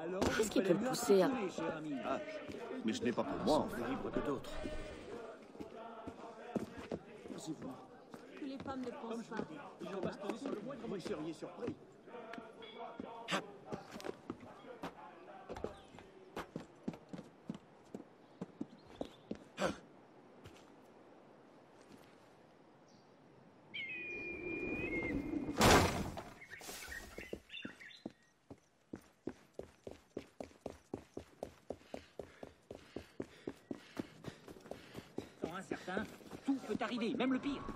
Qu'est-ce qui peut le pousser à... Ah, mais ce n'est pas pour moi, en fait. Libre que d'autres. Que les femmes ne pensent pas. Ils ont bastonné sur le moindre, vous seriez surpris. Incertain, tout peut arriver, même le pire.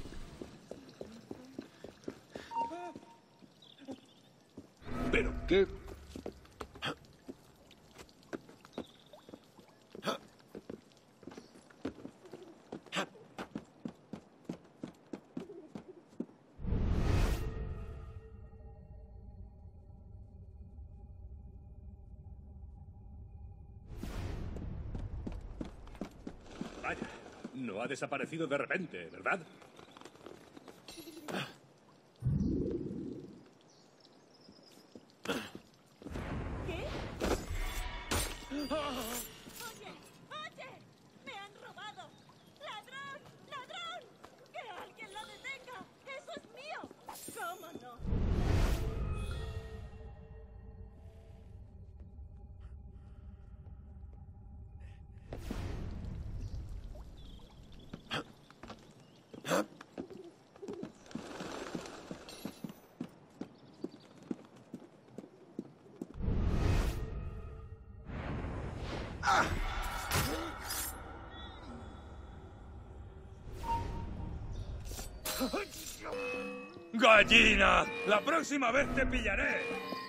¿Pero qué? Vaya, no ha desaparecido de repente, ¿verdad? ¿Qué? ¡Oye! ¡Oye! ¡Me han robado! ¡Ladrón! ¡Ladrón! ¡Que alguien lo detenga! ¡Eso es mío! ¿Cómo no? ¡Gallina! ¡La próxima vez te pillaré!